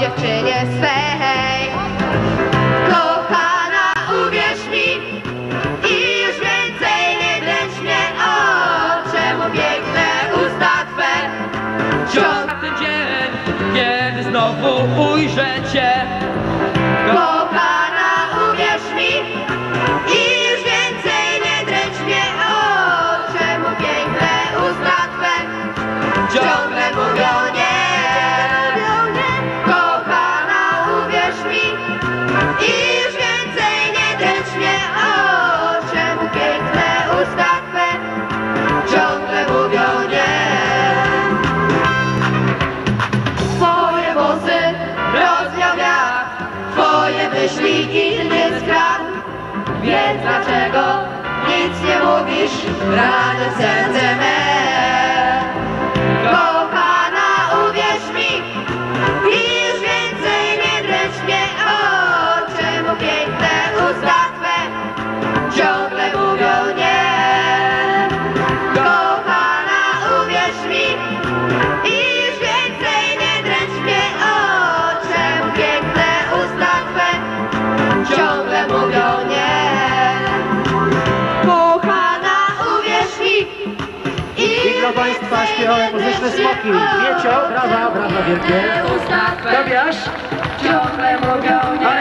dziewczynie swej. Kochana, uwierz mi i już więcej nie dręcz mnie, o, czemu piękne usta twe. Ciąg ten dzień, kiedy znowu ujrzę cię. Kochana, uwierz mi i już więcej nie dręcz mnie, o, czemu piękne usta twe ciągle mówią nie. Kochana, uwierz mi i już więcej nie dręcz mnie, o, czemu piękne usta twe ciągle mówią nie. Twoje włosy rozwiał wiatr, twoje myśli inny skradł, więc dlaczego nic nie mówisz, rany serce me? Kochana, uwierz mi i już więcej nie dręcz mnie, o, czemu piękne usta twe ciągle mówią nie. Kochana, uwierz mi i już więcej nie dręcz mnie, o, czemu piękne usta twe ciągle mówią nie. Kochana, uwierz mi I dla Państwa śpiewały muzyczne smoki. Miecio, brawa, brawa wielkie. usta twe Tobiasz, ciągle mówią nie.